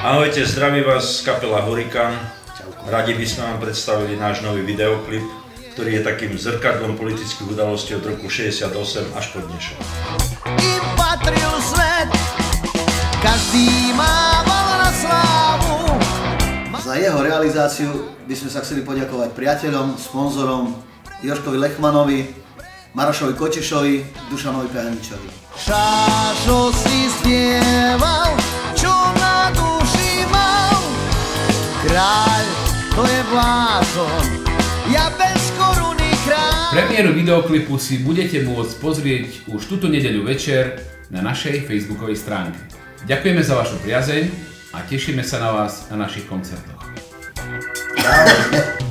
Ahojte, zdraví vás kapela Hurikán. Radi by sme vám predstavili náš nový videoklip, ktorý je takým zrkadlom politických udalostí od roku 68 až po dnešok. Im patril svet, každý mával na slávu. Za jeho realizáciu by sme sa chceli poďakovať priateľom, sponzorom Jožkovi Lechmanovi, Marošovi Kočešovi, Dušanovi Pehaničovi. Šášo si spieval, čo na duši mal. Kráľ, to je blázon, ja bez koruny kráľ. Premiéru videoklipu si budete môcť pozrieť už túto nedeľu večer na našej facebookovej stránke. Ďakujeme za vašu priazeň a tešíme sa na vás na našich koncertoch. Ahoj.